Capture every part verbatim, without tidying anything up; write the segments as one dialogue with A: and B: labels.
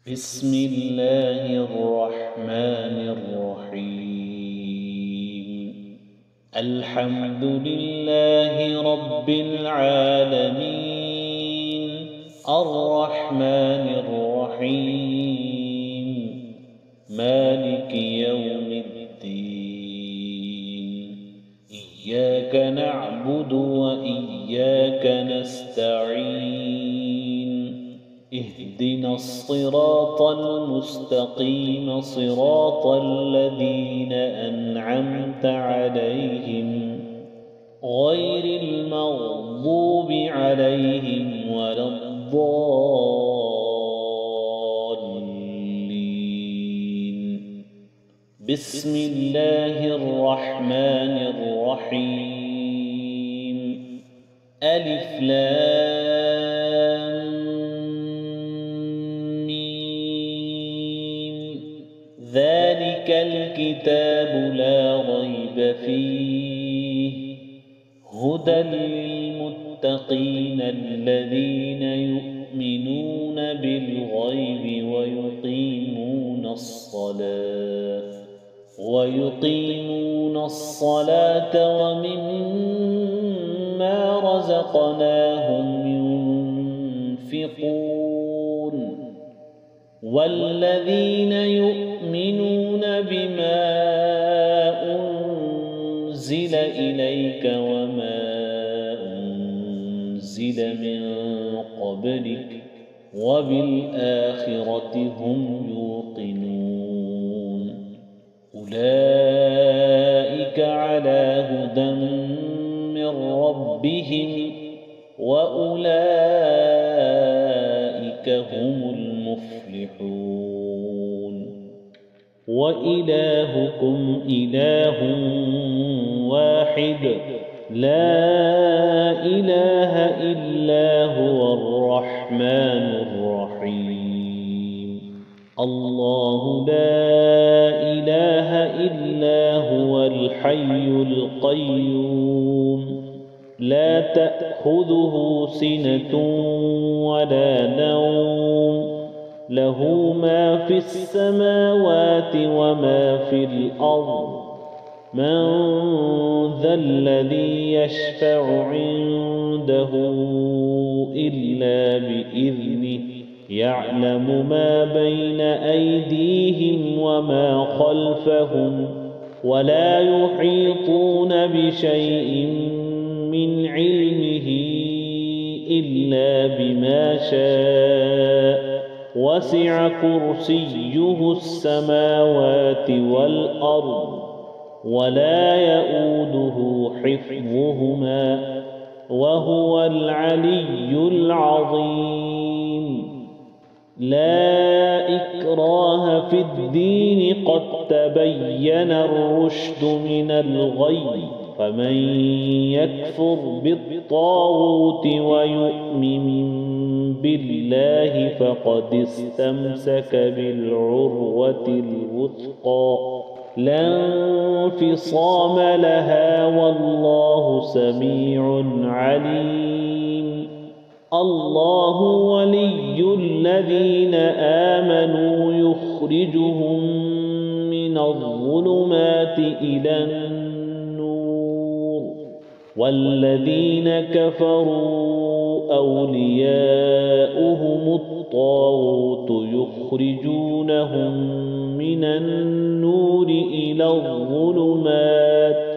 A: بسم الله الرحمن الرحيم. الحمد لله رب العالمين، الرحمن الرحيم، مالك يوم الدين. إياك نعبد وإياك نستعين. اهدنا الصراط المستقيم، صراط الذين أنعمت عليهم غير المغضوب عليهم ولا الضالين. بسم الله الرحمن الرحيم. ألف لام ذلك الكتاب لا ريب فيه، هدى للمتقين الذين يؤمنون بالغيب ويقيمون الصلاة ويقيمون الصلاة ومما رزقناهم ينفقون، والذين يؤمنون بما أنزل إليك وما أنزل من قبلك وبالآخرة هم يوقنون. أولئك على هدى من ربهم وأولئك هم المفلحون. وإلهكم إله واحد، لا إله إلا هو الرحمن الرحيم. الله لا إله إلا هو الحي القيوم، لا تأخذه سنة ولا نوم، له ما في السماوات وما في الأرض. من ذا الذي يشفع عنده إلا بإذنه، يعلم ما بين أيديهم وما خلفهم، ولا يحيطون بشيء من علمه إلا بما شاء. وسع كرسيه السماوات والأرض، ولا يؤوده حفظهما، وهو العلي العظيم. لا إكراه في الدين، قد تبين الرشد من الغي، فمن يكفر بالطاغوت ويؤمن بالله فقد استمسك بالعروة الوثقى، لا انفصام لها، والله سميع عليم. الله ولي الذين آمنوا، يخرجهم من الظلمات إلى النور، والذين كفروا أولياؤهم الطاغوت، يخرجونهم من النور إلى الظلمات.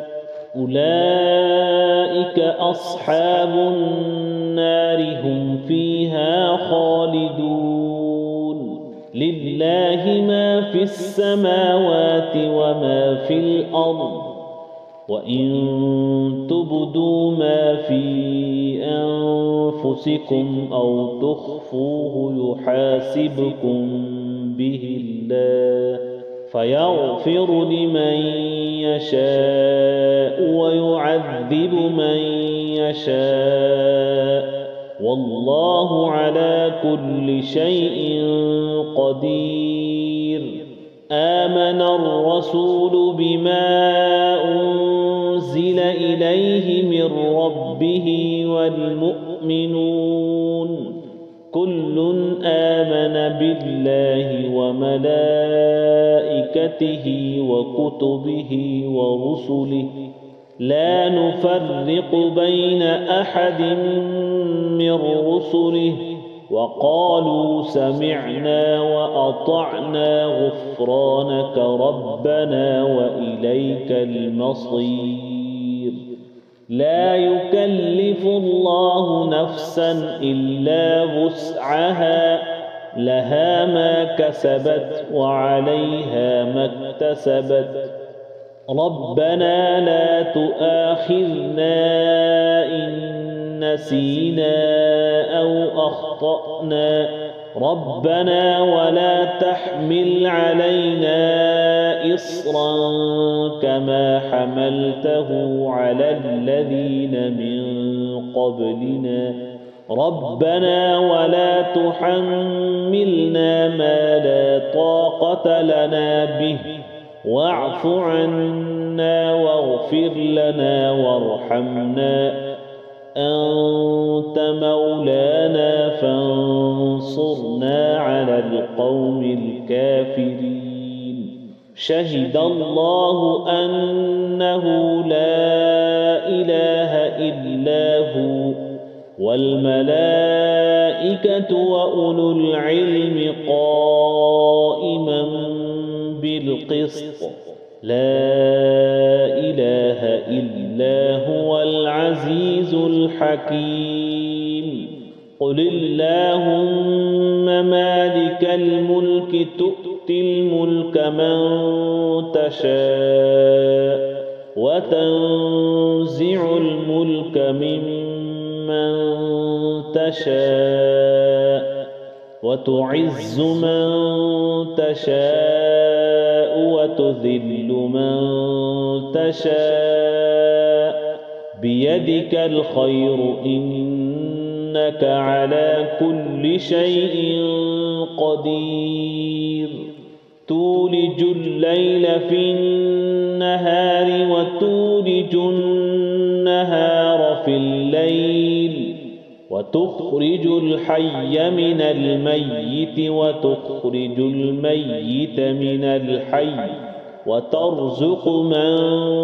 A: أولئك أصحاب النار، هم فيها خالدون. لله ما في السماوات وما في الأرض، وإن تبدوا ما في أنفسكم أو تخفوه يحاسبكم به الله، فيغفر لمن يشاء ويعذب من يشاء، والله على كل شيء قدير. آمن الرسول بما أنزل إليه من ربه والمؤمنون، كل آمن بالله وملائكته وكتبه ورسله لا نفرق بين أحد من رسله وقالوا سمعنا وأطعنا غفرانك ربنا وإليك المصير. لا يكلف الله نفسا إلا وسعها لها ما كسبت وعليها ما اكتسبت ربنا لا تؤاخذنا إن نسينا أو أخطأنا ربنا ولا تحمل علينا إصرا كما حملته على الذين من قبلنا ربنا ولا تحملنا ما لا طاقة لنا به واعف عنا واغفر لنا وارحمنا أنت مولانا فانصرنا على القوم الكافرين. شهد الله أنه لا إله إلا هو والملائكة وأولو العلم قائما بالقسط لا إله إلا هو العزيز الحكيم. قل اللهم مالك الملك تؤتي الملك من تشاء وتنزع الملك ممن تشاء وتعز من تشاء وتذل من تشاء بيدك الخير إنك على كل شيء قدير. تولج الليل في النهار وتولج النهار في الليل وتخرج الحي من الميت وتخرج الميت من الحي وترزق من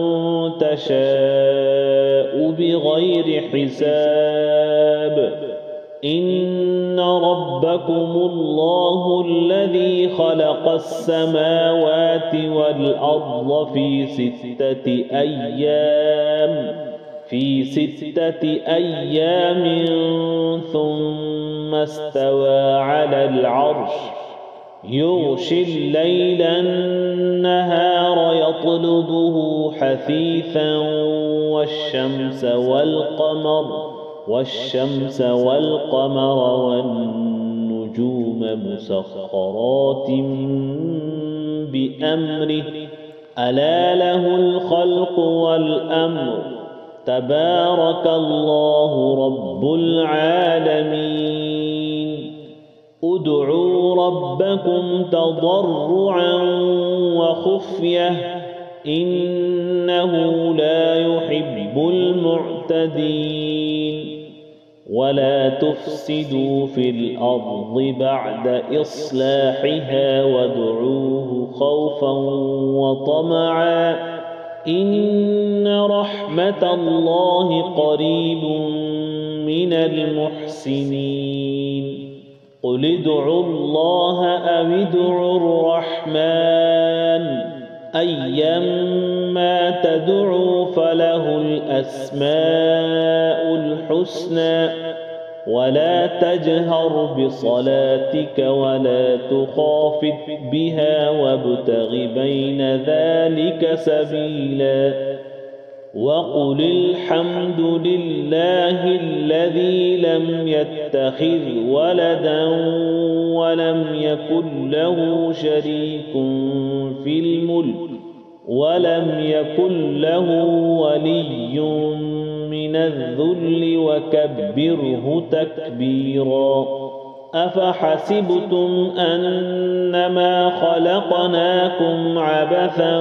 A: تشاء بغير حساب. إن ربكم الله الذي خلق السماوات والأرض في ستة أيام في ستة أيام ثم استوى على العرش يغشي الليل النهار يطلبه حثيثا والشمس والقمر والشمس والقمر والنجوم مسخرات بأمره ألا له الخلق والأمر تبارك الله رب العالمين. ادعوا ربكم تضرعا وخفية إنه لا يحب المعتدين. ولا تفسدوا في الأرض بعد إصلاحها وادعوه خوفا وطمعا إن رحمة الله قريب من المحسنين. قل ادعوا الله أو ادعوا الرحمن أيما تدعوا فله الأسماء الحسنى ولا تجهر بصلاتك ولا تخافت بها وابتغ بين ذلك سبيلا. وقل الحمد لله الذي لم يتخذ ولدا ولم يكن له شريك في الملك ولم يكن له ولي من الذل وكبره تكبيرا. أفحسبتم أنما خلقناكم عبثا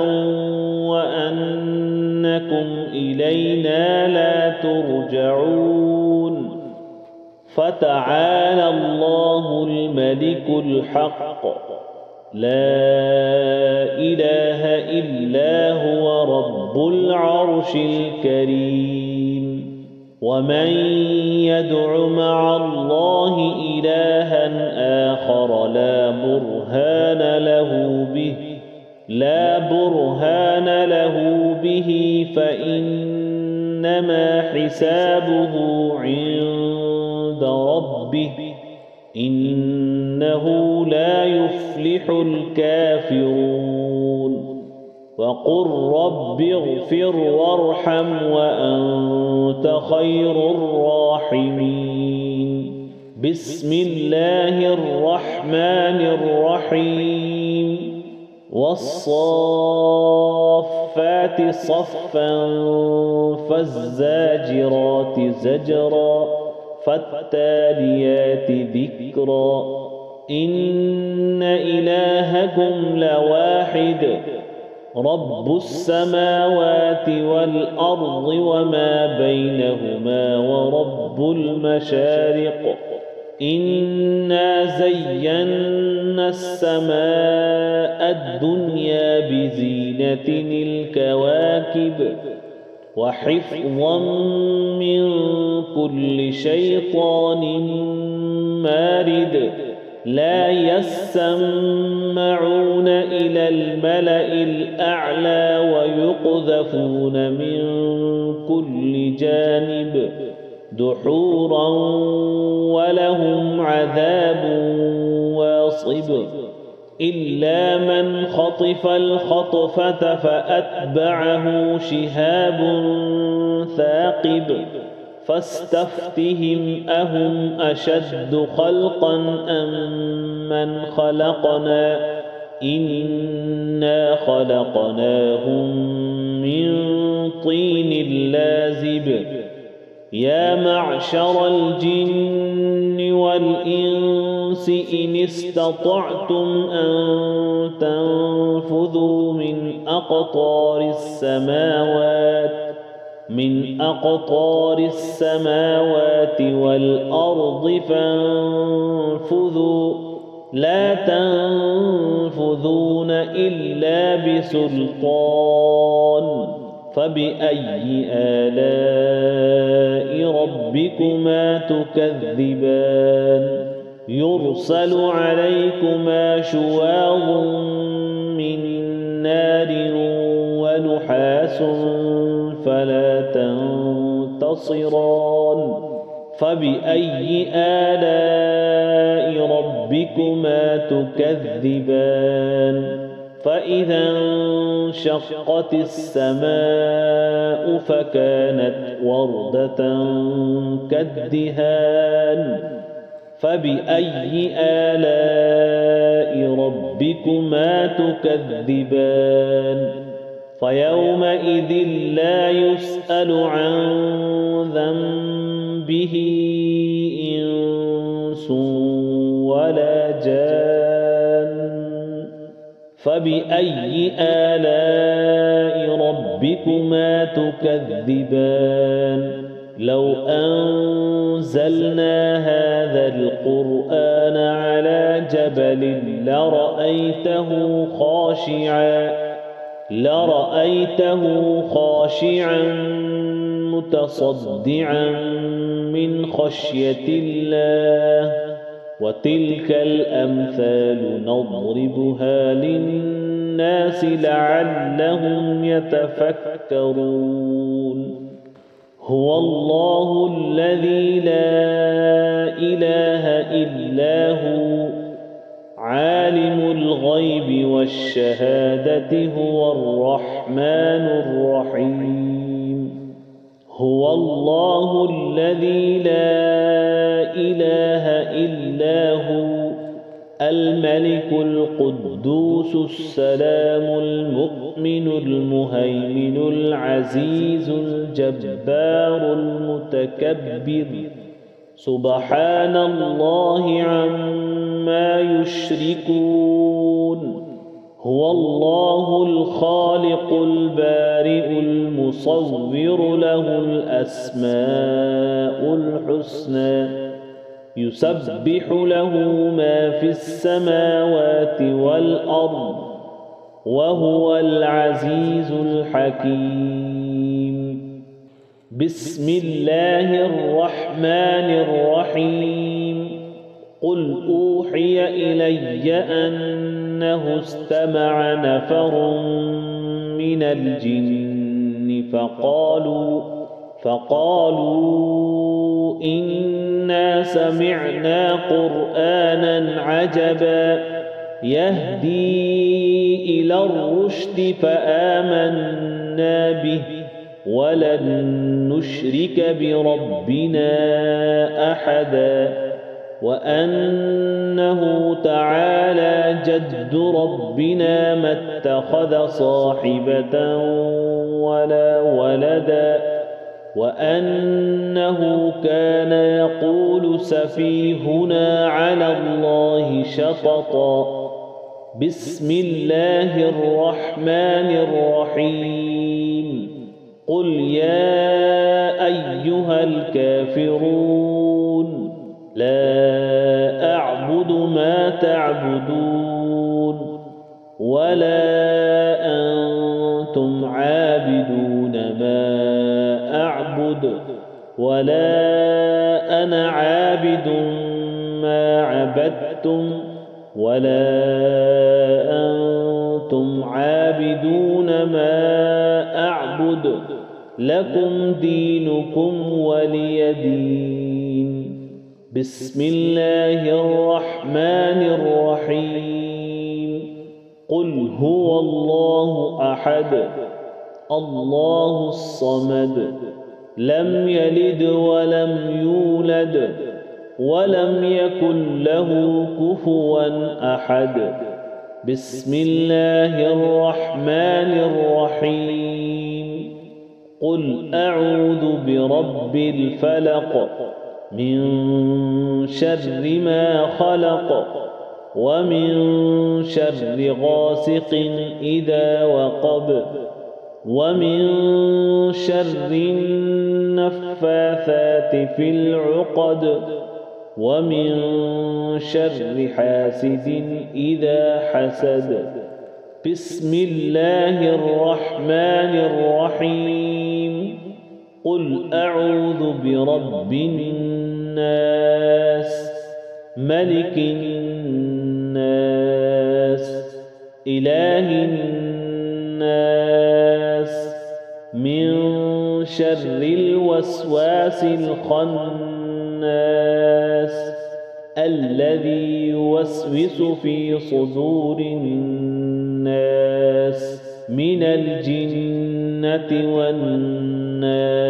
A: وأنكم إلينا لا ترجعون. فتعالى الله الملك الحق لا إله إلا هو رب العرش الكريم. ومن يدع مع الله إلها آخر لا برهان له به لا برهان له به فإنما حسابه عند ربه إنه لا يفلح الكافرون. وقل رب اغفر وارحم وأنت خير الراحمين. بسم الله الرحمن الرحيم. والصافات صفا فالزاجرات زجرا فالتاليات ذكرا. إن إلهكم لواحد رب السماوات والأرض وما بينهما ورب المشارق. إنا زينا السماء الدنيا بزينة الكواكب وحفظا من كل شيطان مارد. لا يسمعون إلى الملأ الأعلى ويقذفون من كل جانب دحورا ولهم عذاب واصب. إلا من خطف الخطفة فأتبعه شهاب ثاقب. فاستفتهم أهم أشد خلقا أم من خلقنا إنا خلقناهم من طين لازب. يا معشر الجن والإنس إن استطعتم أن تنفذوا من أقطار السماوات من أقطار السماوات والأرض فانفذوا لا تنفذون إلا بسلطان. فبأي آلاء ربكما تكذبان. يرسل عليكما شواظ من نار ونحاس فلا تنتصران. فبأي آلاء ربكما تكذبان. فإذا انشقت السماء فكانت وردة كالدهان. فبأي آلاء ربكما تكذبان. فيومئذ لا يسأل عن ذنبه إنس ولا جان. فبأي آلاء ربكما تكذبان. لو أنزلنا هذا القرآن على جبل لرأيته خاشعا لرأيته خاشعا متصدعا من خشية الله. وتلك الأمثال نضربها للناس لعلهم يتفكرون. هو الله الذي لا إله إلا هو عالم الغيب والشهادة هو الرحمن الرحيم. هو الله الذي لا إله إلا هو الملك القدوس السلام المؤمن المهيمن العزيز الجبار المتكبر. سبحان الله عما يشركون. هو الله الخالق البارئ المصور له الأسماء الحسنى يسبح له ما في السماوات والأرض وهو العزيز الحكيم. بسم الله الرحمن الرحيم. قل أوحي إلي أنه استمع نفر من الجن فقالوا فقالوا إنا سمعنا قرآنا عجبا يهدي إلى الرشد فآمنا به ولن نشرك بربنا أحدا وأنه تعالى جد ربنا ما اتخذ صاحبة ولا ولدا وأنه كان يقول سفيهنا على الله شططا. بسم الله الرحمن الرحيم. قل يا أيها الكافرون لا أعبد ما تعبدون ولا أنتم عابدون ما أعبد ولا أنا عابد ما عبدتم ولا أنتم عابدون ما أعبد لكم دينكم ولي دين. بسم الله الرحمن الرحيم. قل هو الله أحد الله الصمد لم يلد ولم يولد ولم يكن له كفوا أحد. بسم الله الرحمن الرحيم. قل أعوذ برب الفلق من شر ما خلق ومن شر غاسق إذا وقب ومن شر النفاثات في العقد ومن شر حاسد إذا حسد. بسم الله الرحمن الرحيم. قل أعوذ برب الناس ملك الناس إله الناس من شر الوسواس الخناس الذي يوسوس في صدور الناس من الجنة والناس.